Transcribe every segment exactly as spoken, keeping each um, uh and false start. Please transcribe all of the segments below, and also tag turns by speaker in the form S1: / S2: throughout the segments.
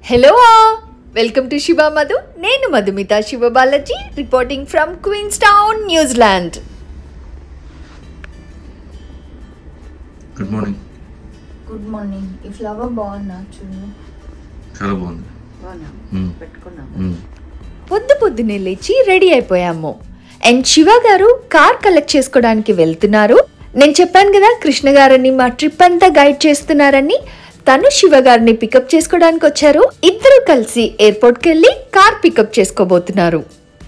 S1: Hello all! Welcome to Shiva Madhu. Nenu Madhumita Shiva Balaji reporting from Queenstown, New Zealand.
S2: Good morning.
S1: Good morning. ఈ flower బాగున్నా చూడు.
S2: చాలా బాగుంది.
S1: బాగున్నా. పెట్టుకున్నాం. పొద్దు పొద్దునే లేచి రెడీ అయిపోయాము. అండ్ శివ గారు కార్ కలెక్ట్ చేసుకోవడానికి వెళ్తున్నారు. నేను చెప్పాను కదా కృష్ణ గారని మా ట్రిప్ అంతా గైడ్ చేస్తున్నారని. తను శివ గారిని పికప్ చేసుకోవడానికి వచ్చారు. ఇద్దరు కలిసి ఎయిర్పోర్ట్కి వెళ్ళి కార్ పికప్ చేసుకోబోతున్నారు.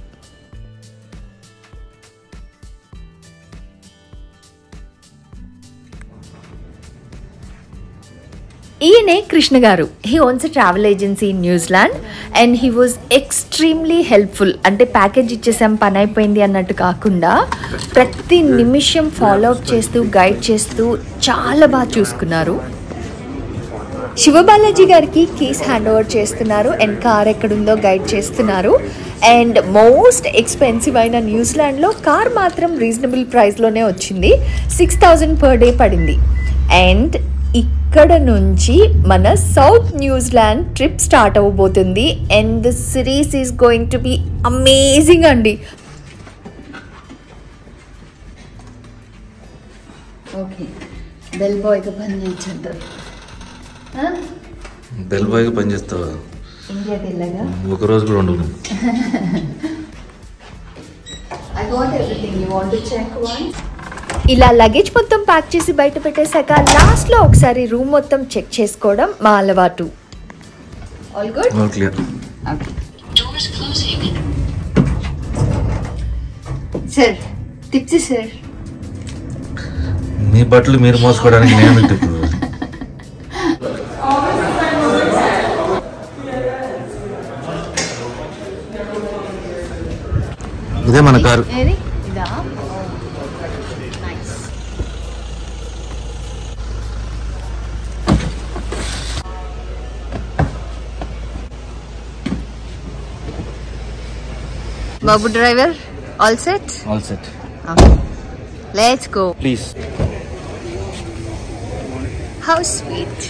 S1: ఈయనే Krishna garu. He owns a travel agency in New Zealand and he was extremely helpful. అంటే ప్యాకేజ్ ఇచ్చేసాం పని అయిపోయింది అన్నట్టు కాకుండా ప్రతి నిమిషం ఫాలో అప్ చేస్తూ గైడ్ చేస్తూ చాలా బాగా చూసుకున్నారు. శివబాలాజీ గారికి కీస్ హ్యాండ్ ఓవర్ చేస్తున్నారు అండ్ కార్ ఎక్కడుందో గైడ్ చేస్తున్నారు. అండ్ మోస్ట్ ఎక్స్పెన్సివ్ అయిన న్యూజిలాండ్లో కార్ మాత్రం రీజనబుల్ ప్రైస్లోనే వచ్చింది. సిక్స్ థౌజండ్ పర్ డే పడింది. అండ్ ఇక్కడ నుంచి మన సౌత్ న్యూజిలాండ్ ట్రిప్ స్టార్ట్ అవ్వబోతుంది. And the series is going to be amazing అండి. ఓకే బెల్ బాయ్గా పని చేయించారు.
S2: బెల్ బాయ్గా పని చేస్తావా?
S1: ఇండియాకి వెళ్ళగా
S2: ఒక రోజు కూడా ఉండదు.
S1: ఇలా లగేజ్ మొత్తం ప్యాక్ చేసి బయట పెట్టేశాక లాస్ట్లో ఒకసారి రూమ్ మొత్తం చెక్ చేసుకోవడం మా అలవాటు. All good?
S2: All clear.
S1: Sir tips sir.
S2: మీ బట్టలు మీరు మోసుకోవడానికి నేను టిప్. ఇదే మన కారు.
S1: బాబు driver all set?
S2: All set.
S1: Let's go.
S2: Please.
S1: How sweet.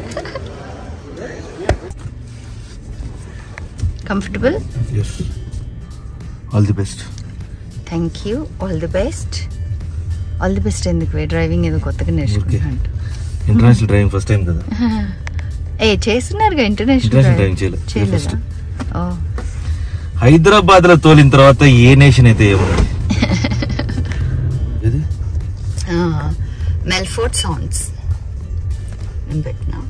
S1: Comfortable?
S2: yes. All the best.
S1: Thank you. All the best. All the best ఎందుకు? Driving ఏదో కొత్తగా నేర్చుకుంటున్నాను.
S2: ఇంటర్నేషనల్ డ్రైవింగ్ ఫస్ట్ టైం కదా?
S1: ఏ చేస్తున్నారుగా ఇంటర్నేషనల్ డ్రైవింగ్. చేయలేదా? ఓ
S2: హైదరాబాద్ లో తోలిన తర్వాత ఏ నేషన్ అయితే ఏమన్నది?
S1: మెల్ఫోర్ట్ సౌండ్స్ పెట్టినా.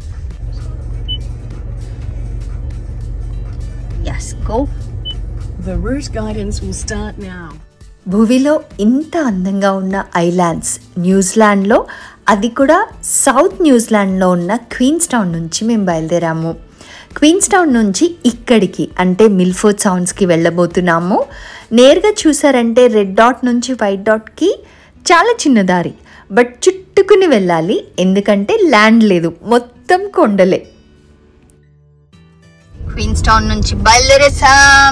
S1: yes go.
S3: The route guidance will start now.
S1: భూమిలో ఇంత అందంగా ఉన్న ఐలాండ్స్ న్యూజిలాండ్లో, అది కూడా సౌత్ న్యూజిలాండ్లో ఉన్న క్వీన్స్టౌన్ నుంచి మేము బయలుదేరాము. క్వీన్స్టౌన్ నుంచి ఇక్కడికి అంటే మిల్ఫోర్ట్ సౌండ్స్కి వెళ్ళబోతున్నాము. నేరుగా చూసారంటే రెడ్ డాట్ నుంచి వైట్ డాట్కి చాలా చిన్న దారి, బట్ చుట్టుకుని వెళ్ళాలి ఎందుకంటే ల్యాండ్ లేదు, మొత్తం కొండలే. క్వీన్స్టౌన్ నుంచి బయలుదేరేసాం.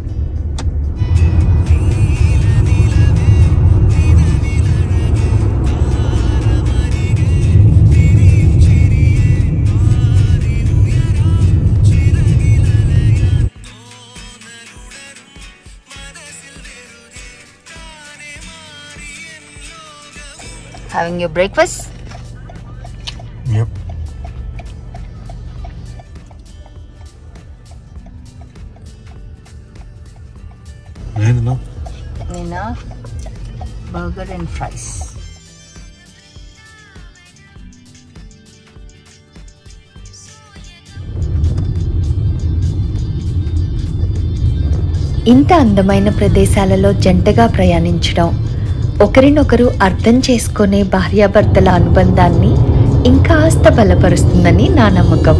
S1: Having your breakfast?
S2: Yep. Nena?
S1: Nena, burger and fries. ఇంత అందమైన ప్రదేశాలలో జంటగా ప్రయాణించడం, ఒకరినొకరు అర్థం చేసుకునే భార్యాభర్తల అనుబంధాన్ని ఇంకాస్త బలపరుస్తుందని నా నమ్మకం.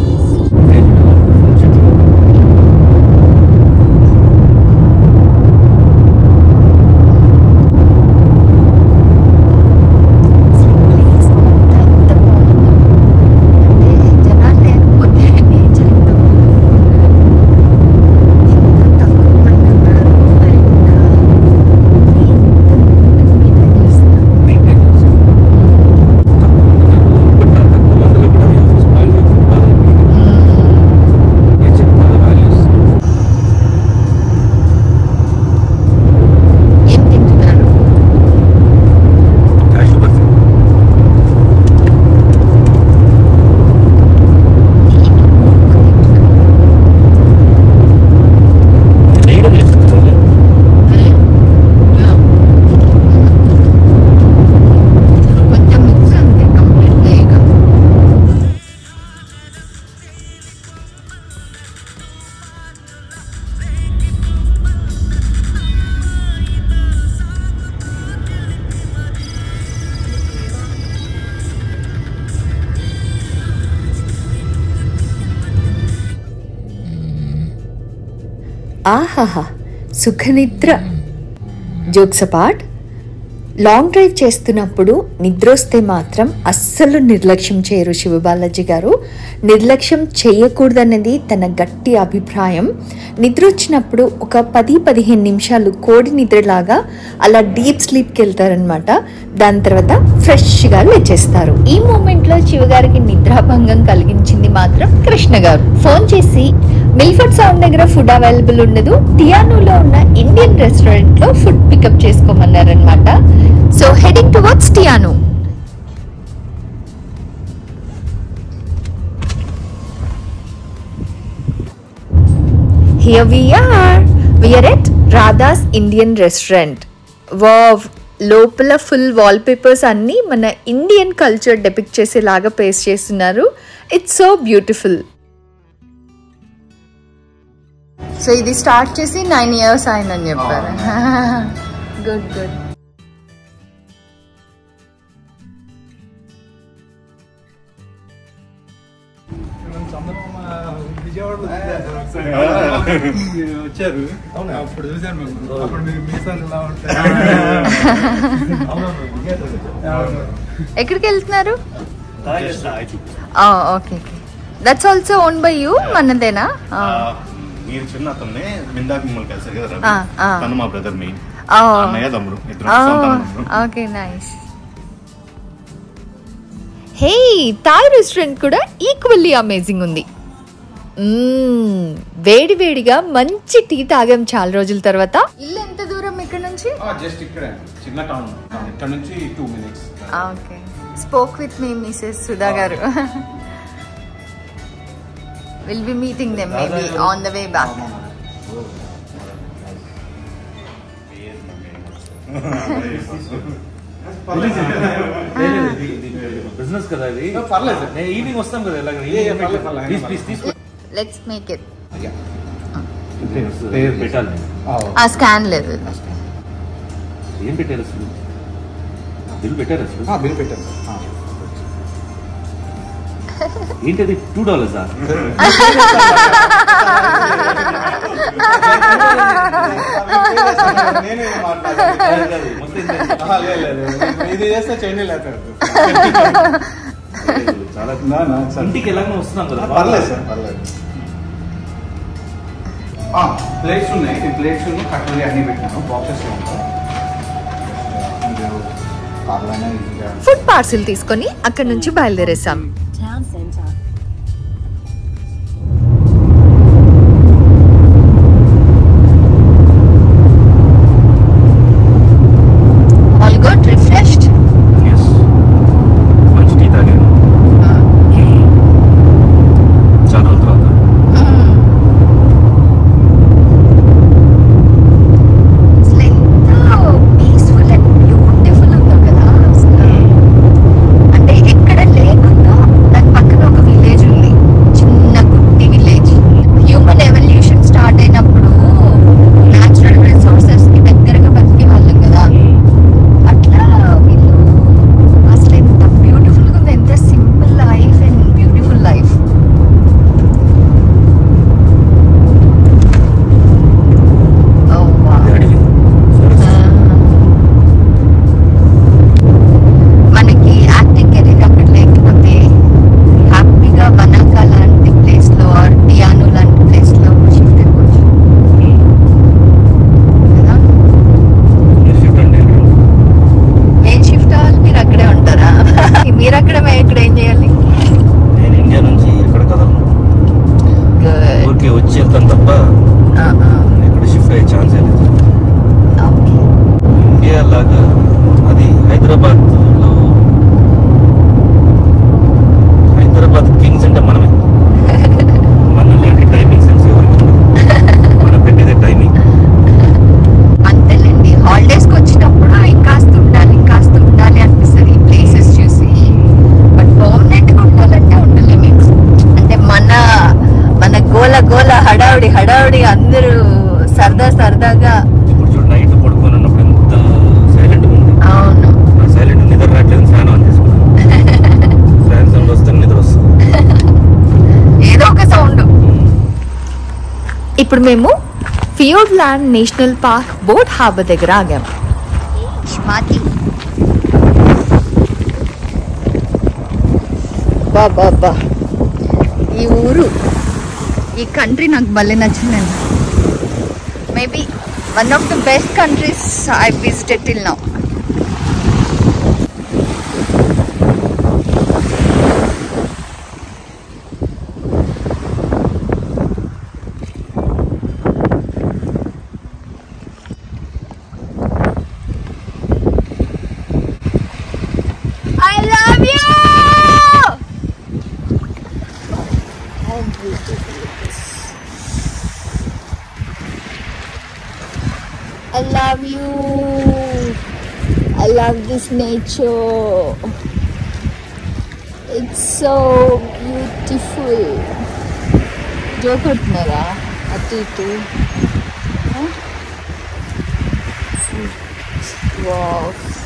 S1: ఆహాహా సుఖనిద్ర. జోక్స్ అపార్ట్, లాంగ్ డ్రైవ్ చేస్తున్నప్పుడు నిద్ర వస్తే మాత్రం అస్సలు నిర్లక్ష్యం చేయరు శివబాలాజీ గారు. నిర్లక్ష్యం చేయకూడదన్నది తన గట్టి అభిప్రాయం. నిద్ర వచ్చినప్పుడు ఒక పది పదిహేను నిమిషాలు కోడి నిద్రలాగా అలా డీప్ స్లీప్కి వెళ్తారనమాట. దాని తర్వాత ఫ్రెష్గా లేచేస్తారు. ఈ మూమెంట్లో శివగారికి నిద్రాభంగం కలిగించింది మాత్రం కృష్ణ గారు. ఫోన్ చేసి మిల్ఫర్డ్ సౌండ్ దగ్గర ఫుడ్ అవైలబుల్ ఉండదు, టియానోలో ఉన్న ఇండియన్ రెస్టారెంట్లో ఫుడ్ పికప్ చేసుకోమన్నారనమాట. So heading towards Te Anau. Here we are. We are at Radha's Indian Restaurant. Wow, లోపల ఫుల్ వాల్ పేపర్స్ అన్నీ మన ఇండియన్ కల్చర్ డెపిక్ట్ చేసేలాగా పేస్ట్ చేస్తున్నారు. It's so beautiful. సో ఇది స్టార్ట్ చేసి నైన్ ఇయర్స్ అయిందని చెప్పారు. Good good.
S4: వచ్చారు అప్పుడు చూసాను మేము. అప్పుడు మీరు మీసాలు ఎలా ఉంటాయి.
S1: ఎక్కడికి వెళ్తున్నారు? Okay, that's also own by you. మనదేనా?
S5: మీరు చిన్న అతన్నే మిందాక మిమ్మల్ని కలిసారు కదా, తను మా బ్రదర్ మెయిన్ అన్నయ్య తమ్ముడు.
S1: Okay, nice. Hey, Thai restaurant కూడా ఈక్వల్లీ అమేజింగ్ ఉంది. వేడి వేడిగా మంచి టీ తాగాం చాలా రోజుల తర్వాత. ఇల్లు ఎంత దూరం ఇక్కడ నుంచి?
S4: జస్ట్ ఇక్కడ చిన్న టౌన్, ఇక్కడ నుంచి two minutes.
S1: Okay, spoke with మీ Mrs Sudha garu. Will be meeting them maybe on the way back.
S2: Business కదా ఇది.
S4: పర్లేదు,
S2: ఈవినింగ్ వస్తాం కదా.
S1: Let's make it.
S2: పెట్టాలి.
S1: ఆ స్కాన్ లేదు.
S2: ఏం పెట్టారు అసలు? బిల్ పెట్టారు అసలు?
S4: బిల్ పెట్టారు.
S2: ఏంటది? టూ డాలర్సా?
S4: ఇది చేస్తే చైనీ లేదు.
S2: చాలా ఇంటికి ఎలాగో వస్తున్నాం కదా.
S4: పర్లేదు సార్, పర్లేదు. ప్లేట్స్ ఉన్నాయి, ఈ ప్లేట్స్ కట్టలు అన్ని పెట్టినాను బాక్సెస్ లో ఉంటాయి.
S1: ఫుడ్ పార్సిల్ తీసుకొని అక్కడ నుంచి బయలుదేరేసాం.
S3: Town centre.
S1: All good, refreshed.
S2: Yes. మంచి టీ తాగాను చాలా రోజుల తర్వాత. పీస్ఫుల్ అండ్ బ్యూటిఫుల్ ఉందో కదా. అంటే ఎక్కడ లేకుండా దాని పక్కన ఒక విలేజ్ ఉంది, చిన్న గుట్టి విలేజ్. హ్యూమన్ ఎవల్యూషన్ స్టార్ట్ అయినప్పుడు న్యాచురల్ రిసోర్సెస్ కి దగ్గరగా బతికే వాళ్ళం కదా. అట్లా వీళ్ళు అసలు ఎంత బ్యూటిఫుల్ గా ఉంది, ఎంత simple life and beautiful life. మనకి యాక్టింగ్ కెరీర్ అక్కడ లేకపోతే హ్యాపీగా బనాకా లాంటి ప్లేస్ లో ఆర్ టియానో లాంటి ప్లేస్ లో షిఫ్ట్ అయిపోవచ్చు కదా. నేను షిఫ్ట్ అవ్వాలి, మీరు అక్కడే ఉంటారా? మీరు అక్కడ మేము ఇక్కడ ఏం చేయాలి? నేను ఇండియా నుంచి ఎక్కడ కదలను,
S1: గుడ్.
S2: ఊరికే వచ్చి వెళ్తాను తప్ప ఎక్కడ షిఫ్ట్ అయ్యే ఛాన్స్ లేదు.
S1: ఓకే,
S2: ఇండియా లాగా అది హైదరాబాద్లో, హైదరాబాద్ కింగ్స్ అంటే మనమే. మన లాంటి టైమింగ్ సెన్స్ ఎవరికి ఉండదు. మనం పెట్టేదే టైమింగ్.
S1: అంతేలేండి. హాలిడేస్కి వచ్చినప్పుడు ఇంకాస్త ఉండాలి ఇంకాస్త ఉండాలి అనిపిస్తుంది ఈ ప్లేసెస్ చూసి. బట్ పర్మనెంట్గా ఉండాలంటే ఉండలేము. అంటే మన మన గోల గోల హడావుడి హడావుడి అందరూ సరదా సరదాగా.
S2: ఇప్పుడు చూడు, నైట్ పడుకొని ఉన్నప్పుడు ఎంత సైలెంట్గా ఉంది.
S1: అవును,
S2: సైలెంట్ నిద్ర రావట్లేదు, ఫ్యాన్ ఆన్ చేసుకున్నాను. ఫ్యాన్ సౌండ్ వస్తే నిద్ర వస్తుంది.
S1: ఏదో ఒక సౌండ్. ఇప్పుడు మేము Fiordland national park boat harbour దగ్గర ఆగాం.
S2: మాతి బాబా, ఈ ఊరు, ఈ కంట్రీ నాకు భలే నచ్చిందండి. Maybe one of the best countries I visited till now. I love you. I love this nature. It's so beautiful. Joke utnara atu itu. Wow.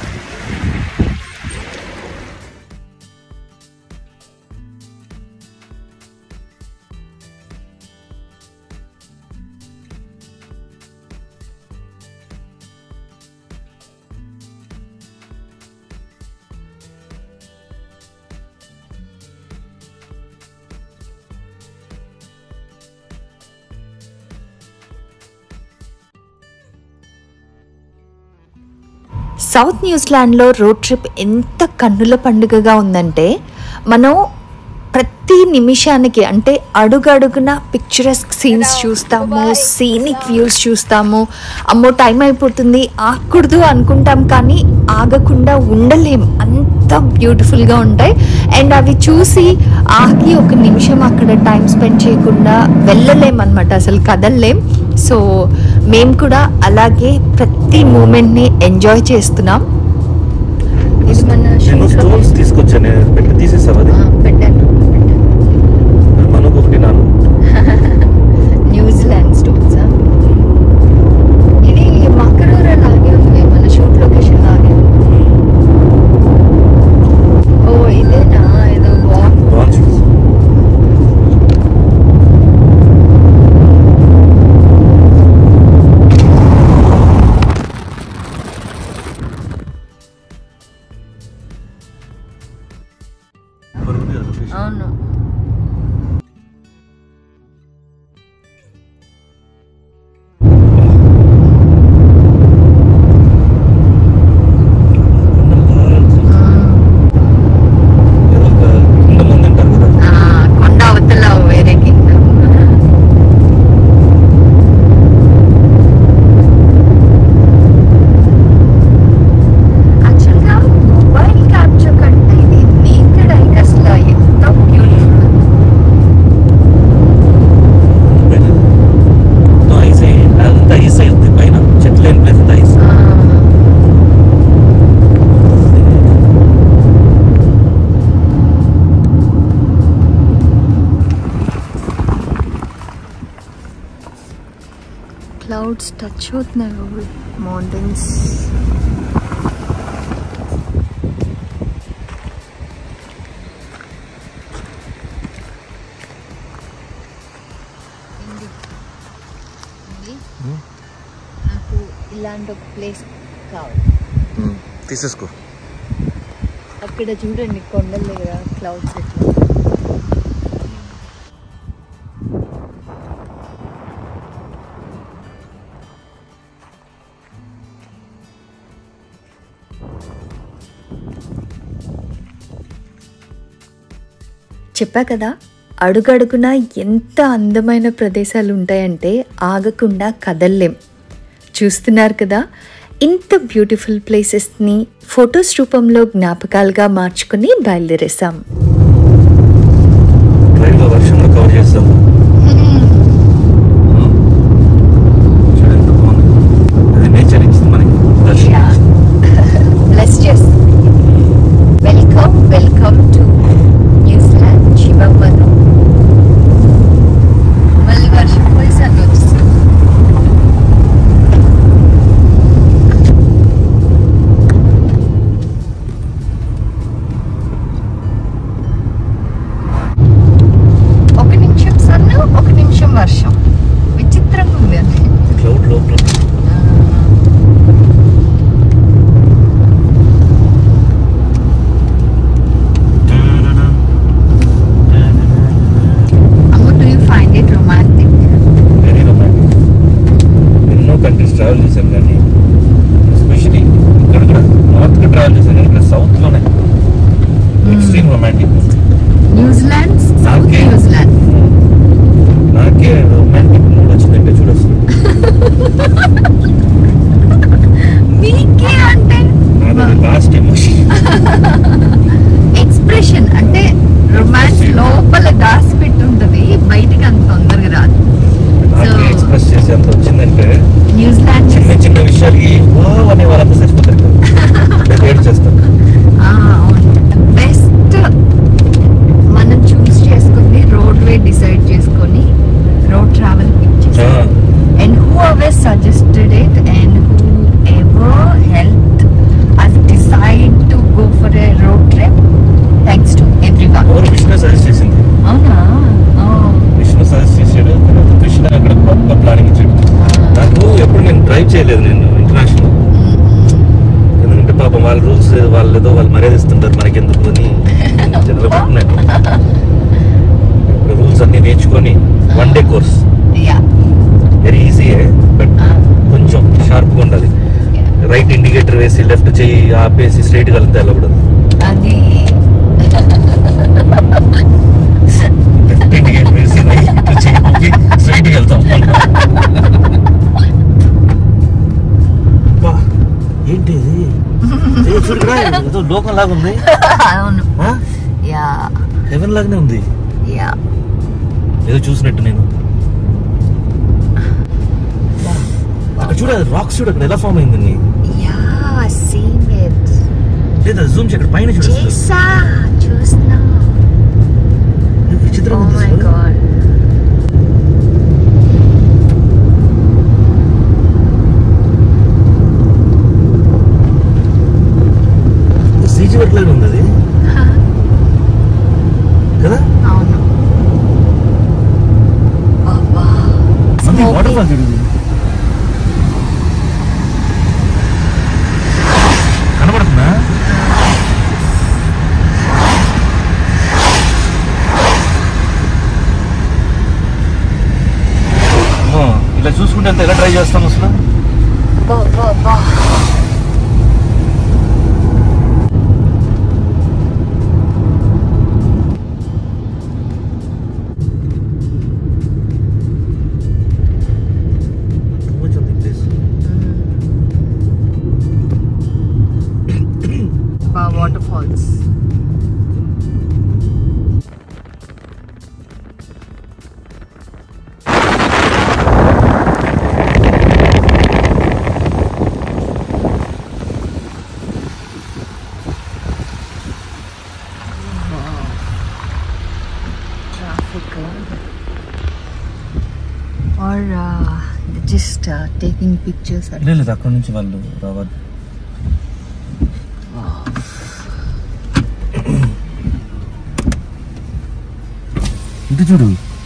S1: South న్యూజిలాండ్లో road trip ఎంత కన్నుల పండుగగా ఉందంటే, మనం ప్రతి నిమిషానికి అంటే అడుగడుగున పిక్చరస్క్ సీన్స్ చూస్తాము, సీనిక్ వ్యూస్ చూస్తాము. అమ్మో టైం అయిపోతుంది ఆగకూడదు అనుకుంటాం, కానీ ఆగకుండా ఉండలేం, అంత బ్యూటిఫుల్గా ఉంటాయి. అండ్ అవి చూసి ఆగి ఒక నిమిషం అక్కడ టైం స్పెండ్ చేయకుండా వెళ్ళలేం అనమాట, అసలు కదలలేం. సో మేము కూడా అలాగే ప్రతి మూమెంట్ని ఎంజాయ్ చేస్తున్నాం.
S2: ఇది మన
S5: స్టోన్స్ తీసుకొచ్చాను, పెట్టి తీసేసావు అది
S2: పెట్టాను.
S5: మనకు ఒకటి నాను
S2: న్యూజిలాండ్ స్టోన్స్. ఇది మకరూరా లాగే ఉంది, మన షూట్ లొకేషన్ లాగే. ఓ ఇదేనా ఏదో వాక్. అవును. కొండ అవతల వేరే కింగ్డమ్. యాక్చువల్గా మొబైల్ క్యాప్చర్ కంటే ఇది నేకెడ్ ఐ అసలు ఎంత బ్యూటిఫుల్.
S5: ఐస్ అయింది పైన, చెట్లు ఏం ప్లేస్ ఐస్.
S2: క్లౌడ్స్ టచ్ అవుతున్నాయి మౌంటైన్స్. నాకు ఇలాంటి ఒక ప్లేస్ కావాలి.
S5: తీసేసుకో.
S2: అక్కడ చూడండి కొండల దగ్గర క్లౌడ్స్ ఎట్లా.
S1: చెప్పా కదా, అడుగడుగున ఎంత అందమైన ప్రదేశాలు ఉంటాయంటే ఆగకుండా కదల్లేం. చూస్తున్నారు కదా, ఇంత బ్యూటిఫుల్ ప్లేసెస్ని ఫొటోస్ రూపంలో జ్ఞాపకాలుగా మార్చుకుని బయలుదేరేసాం.
S5: వర్షంలో కవర్ చేస్తాము. అది నేచర్ ఇచ్చింది మనకి.
S2: Let's just welcome, welcome to Newsland, Shivamadu. మళ్ళీ వర్షం పోయి సన్ వచ్చింది. For a road trip thanks to everyone.
S5: ఎవరు కృష్ణ సజెస్ట్ చేసింది?
S2: అవునా?
S5: కృష్ణ సజెస్ట్ చేశాడు, తర్వాత కృష్ణ అక్కడ ప్రాపర్ ప్లానింగ్ ఇచ్చాడు. నాకు ఎప్పుడు నేను డ్రైవ్ చేయలేదు నేను ఇంటర్నేషనల్, ఎందుకంటే పాపం వాళ్ళ రూల్స్ వాళ్ళు ఏదో వాళ్ళు మర్యాద ఇస్తుంటారు మనకెందుకు అని జనరల్ పడుతున్నాను. ఇప్పుడు రూల్స్ అన్ని నేర్చుకొని వన్ డే కోర్స్ వెరీ ఈజీయే, బట్ కొంచెం షార్ప్గా ఉండాలి. రైట్ ఇండికేటర్ వేసి లెఫ్ట్ చెయ్యి ఆపేసి స్ట్రైట్గా వెళ్తే వెళ్ళకూడదు.
S2: అది
S5: లెఫ్ట్ ఇండికేటర్ వేసి రైట్ చెయ్యి ఊపి స్ట్రైట్గా వెళ్తాం. ఏంటి ఇది చూడు కదా, ఏదో లోకం లాగా ఉంది.
S2: అవును, యా
S5: హెవెన్ లాగానే ఉంది,
S2: యా
S5: ఏదో చూసినట్టు నేను. అక్కడ చూడ రాక్స్ చూడ అక్కడ ఎలా ఫామ్ అయింది.
S2: Yeah seen it.
S5: లేదా జూమ్ అక్కడ పైన చూడ
S2: చేసా చూస్తున్నా.
S5: విచిత్రంగా
S2: Oh
S5: ఉంది
S2: my
S5: అసలు.
S2: God.
S5: సీజీ వర్క్ లాగా ఉంది అది కదా.
S2: అవును. బాబా
S5: వాటర్ ఫాల్ చూడు, కనబడుతుందా? ఇలా చూసుకుంటే అంత ఎలా ట్రై చేస్తాం అసలు.
S2: బాబా water falls. Traffic or uh, just uh, taking pictures.
S5: లేదు అక్కడ నుంచి వాళ్ళు రావాలి. ఇటు చూడు.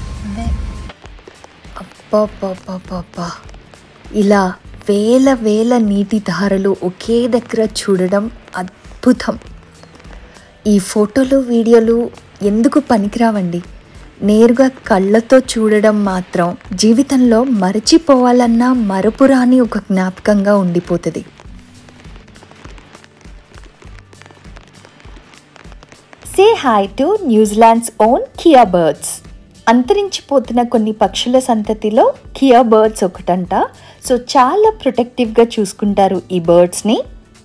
S1: అబ్బా, ఇలా వేల వేల నీటి ధారలు ఒకే దగ్గర చూడడం అద్భుతం. ఈ ఫోటోలు వీడియోలు ఎందుకు పనికిరావండి, నేరుగా కళ్ళతో చూడడం మాత్రం జీవితంలో మరచిపోవాలన్నా మరపురాని ఒక జ్ఞాపకంగా ఉండిపోతుంది. Say hi to New Zealand's own kea birds. అంతరించిపోతున్న కొన్ని పక్షుల సంతతిలో కియా బర్డ్స్ ఒకటంట. సో చాలా ప్రొటెక్టివ్గా చూసుకుంటారు ఈ బర్డ్స్ని.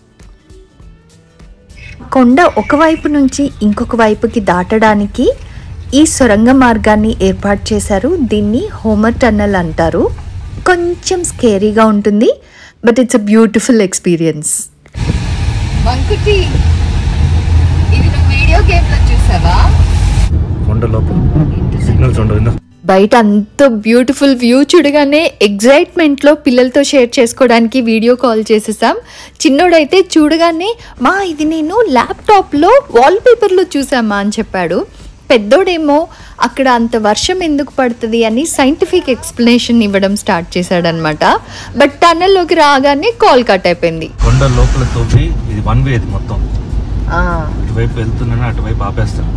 S1: కొండ ఒకవైపు నుంచి ఇంకొక వైపుకి దాటడానికి ఈ సొరంగ మార్గాన్ని ఏర్పాటు చేశారు. దీన్ని హోమర్ టన్నల్ అంటారు. కొంచెం స్కేరీగా ఉంటుంది, but it's a beautiful experience.
S2: వంకుటి ఇది నువ్వు వీడియో గేమ్ లో చూసావా?
S5: కొండ లోపల సిగ్నల్స్ ఉండవు.
S1: బయట అంత బ్యూటిఫుల్ వ్యూ చూడగానే ఎగ్జైట్మెంట్లో పిల్లలతో షేర్ చేసుకోవడానికి వీడియో కాల్ చేసేసాం. చిన్నోడైతే చూడగానే మా ఇది నేను ల్యాప్టాప్లో వాల్పేపర్లో చూసామా అని చెప్పాడు. పెద్దోడేమో అక్కడ అంత వర్షం ఎందుకు పడుతుంది అని సైంటిఫిక్ ఎక్స్ప్లెనేషన్ ఇవ్వడం స్టార్ట్ చేశాడనమాట. బట్ టన్నల్లోకి రాగానే కాల్ కట్ అయిపోయింది.
S5: కొండ లోపల తోపి ఇది వన్ వే, ఇది మొత్తం ఇటువైపు వెళ్తున్నాను అటువైపు ఆపేస్తాను.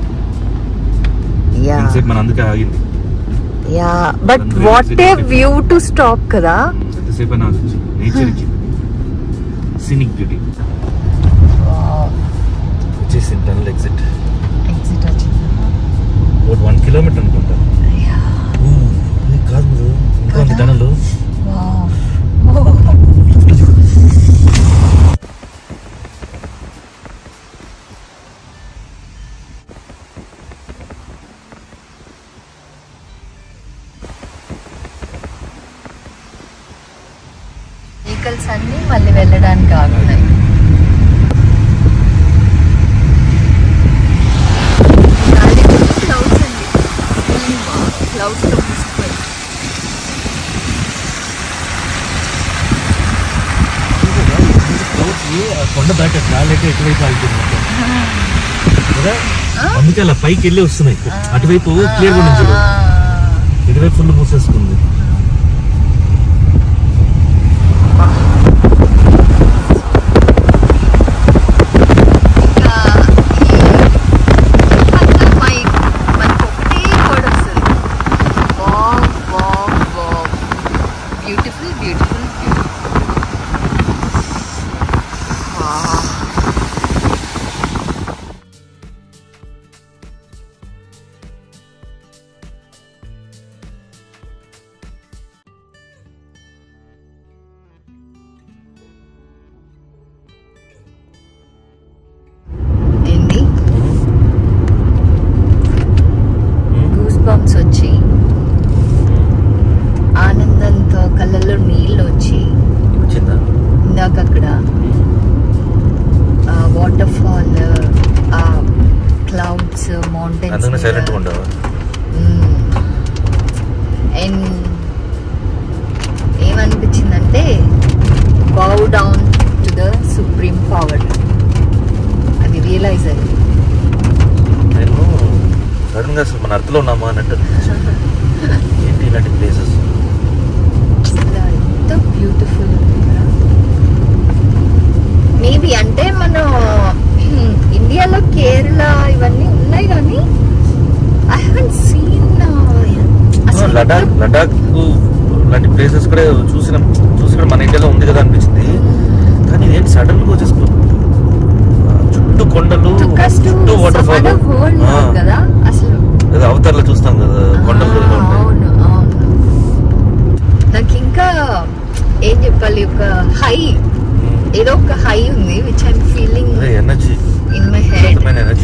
S5: మన అందుకే ఆగింది.
S1: Yeah but what a view to stop కదా.
S5: ఎంతసేపు అయినా ఆగచ్చు, నేచర్ ఇచ్చింది సీనిక్ బ్యూటీ. వచ్చేసింది టనల్ ఎగ్జిట్.
S2: ఎగ్జిట్ వచ్చింది.
S5: ఒక వన్ కిలోమీటర్ అనుకుంటా. కాదు ఇంకా ఉంది టనల్.
S2: వెహికల్స్ అన్ని మళ్ళీ వెళ్ళడానికి ఆగుతాయి. క్లౌడ్స్ అండి, క్లౌడ్స్ లో మూసుకుపోయి.
S5: క్లౌడ్స్ కొండ దాటారు గాలైతే ఎటువైపు ఆగుతుంది కదా, అందుకే అలా పైకి వెళ్ళి వస్తున్నాయి. అటువైపు క్లియర్ గా ఉంది, ఇటువైపు ఫుల్ మూసేసుకుంది.
S1: వచ్చి ఆనందంతో కళ్ళల్లో నీళ్ళు వచ్చి ఇందాక అక్కడ water fall, clouds, mountains and ఏమనిపించిందంటే bow down to the supreme power, అది రియలైజ్ అయ్యింది.
S5: సడన్ గా అసలు మన అర్థంలో ఉన్నామా అన్నట్టు ఏంటి ఇలాంటి ప్లేసెస్
S1: ఎంత బ్యూటిఫుల్. మేబీ అంటే మనం ఇండియాలో కేరళ ఇవన్నీ ఉన్నాయి కానీ I haven't seen
S5: Ladakh Ladakh లాంటి ప్లేసెస్ కూడా చూసిన చూసి కూడా మన ఇండియాలో ఉంది కదా అనిపించింది. కానీ ఏంటి సడన్ గా వచ్చేసుకో చుట్టూ కొండలు, చుట్టూ వాటర్ ఫాల్
S1: కదా, అసలు
S5: అవతార్లో చూస్తాం కదా కొండలు.
S1: నాకు ఇంకా ఏం చెప్పాలి, ఒక హై, ఏదో ఒక హై ఉంది which I'm feeling
S5: energy
S1: in my head.
S5: Energy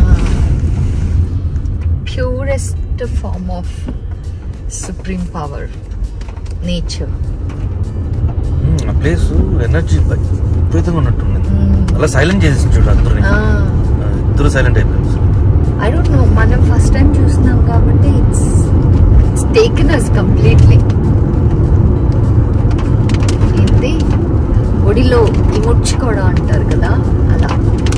S1: purest form of supreme power, nature.
S5: ఆ ప్లేస్ ఎనర్జీ విపరీతంగా ఉన్నట్టుంది. అలా సైలెంట్ చేసి చూడు అందరూ, ఇద్దరు సైలెంట్ అయిపోయింది.
S1: ఐ డోంట్ నో, మనం ఫస్ట్ టైం చూస్తున్నాం కాబట్టి it's it's taken us completely. ఏంటి ఒడిలో ఇముడ్చుకోవడం అంటారు కదా, అలా.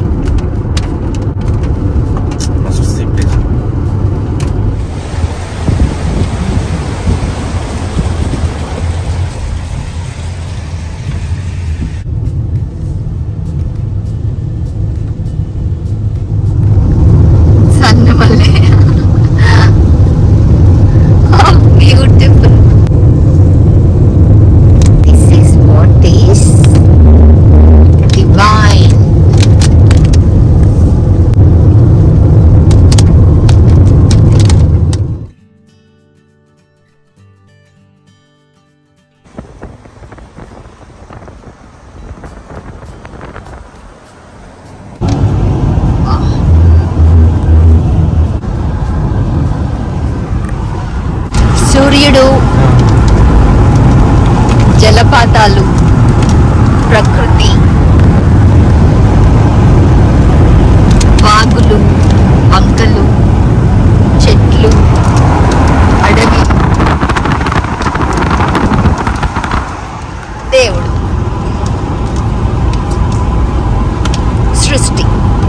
S1: సూర్యుడు, జలపాతాలు, ప్రకృతి, వాగులు, వంకలు, చెట్లు, అడవి, దేవుడు, సృష్టి.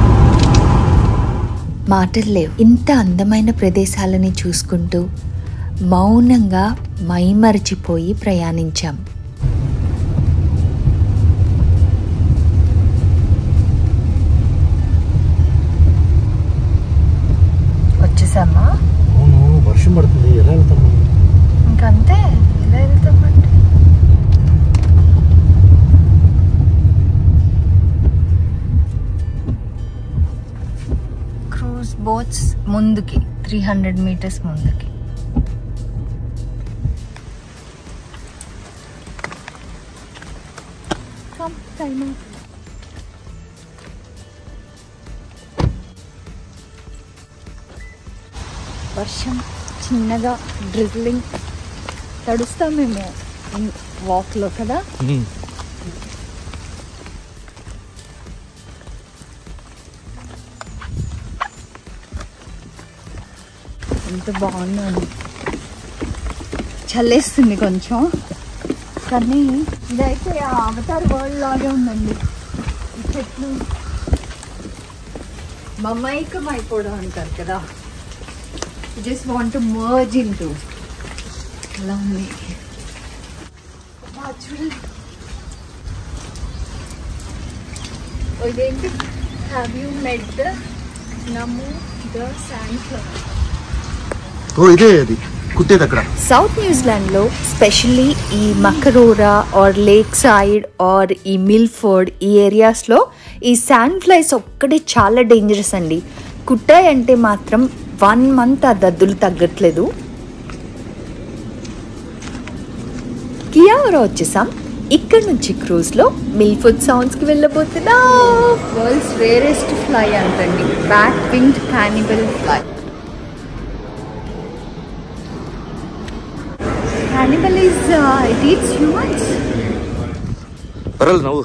S1: మాటలు లేవు. ఇంత అందమైన ప్రదేశాలని చూసుకుంటూ మౌనంగా మైమరచిపోయి ప్రయాణించాం. వచ్చేసామా?
S5: అవును, వర్షం పడుతుంది, ఎలా వెళ్తాము?
S1: ఇంకంతే, ఎలా వెళ్తామంటే క్రూజ్ బోట్స్ ముందుకి త్రీ హండ్రెడ్ మీటర్స్ ముందుకి. వర్షం చిన్నగా డ్రిజ్లింగ్, తడుస్తామేమో వాక్లో కదా. ఎంత బాగుంది, చల్లేస్తుంది కొంచెం, కానీ ఇదైతే అవతార్ వరల్డ్ లాగే ఉందండి. చెట్లు మమైకం అయిపోవడం అంటారు కదా, just want to merge in to అలా ఉంది. చూడండి ఇదేంటి, హ్యావ్ యూ మెట్ ద నమో ద సన్ఫ్లవర్?
S6: ఓ ఇదే అది కుట్టేది అక్కడ.
S1: సౌత్ న్యూజిలాండ్లో స్పెషల్లీ ఈ Makarora or lake side or ఈ మిల్ఫోర్డ్ ఈ ఏరియాస్లో ఈ శాండ్ ఫ్లైస్ ఒక్కటే చాలా డేంజరస్ అండి. కుట్టాయంటే మాత్రం వన్ మంత్ ఆ దద్దులు తగ్గట్లేదు. కియావరా వచ్చేసాం. ఇక్కడ నుంచి క్రూజ్లో మిల్ఫోర్డ్ సౌండ్స్కి వెళ్ళబోతున్నా. వరల్డ్స్ రేరెస్ట్ ఫ్లై అంటండి, back winged cannibal fly. Cannibal is uh, it eats humans.
S5: పర్వాలేదు నవ్వు.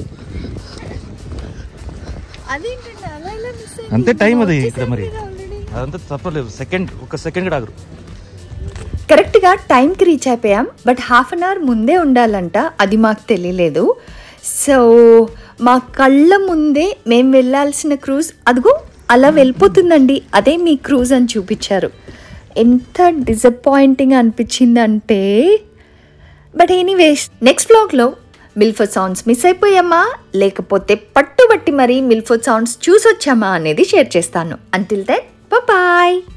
S1: అదేంటండి అలా ఇలా మిస్ అయింది?
S5: అంతే టైం అది ఇక్కడ మరి. అదంతా తప్పలేదు, సెకండ్ ఒక సెకండ్ కూడా ఆగరు.
S1: కరెక్ట్గా టైంకి రీచ్ అయిపోయాం. బట్ హాఫ్ అన్ అవర్ ముందే ఉండాలంట, అది మాకు తెలియలేదు. సో మా కళ్ళ ముందే మేము వెళ్ళాల్సిన క్రూజ్ అదిగో అలా వెళ్ళిపోతుందండి. అదే మీ క్రూజ్ అని చూపించారు. ఎంత డిసప్పాయింటింగ్ అనిపించిందంటే. బట్ ఎనీవేస్ నెక్స్ట్ వ్లాగ్లో మిల్ఫోర్డ్ సౌండ్స్ మిస్ అయిపోయామా లేకపోతే పట్టుబట్టి మరీ మిల్ఫోర్డ్ సౌండ్స్ చూసొచ్చామా అనేది షేర్ చేస్తాను. Until then bye.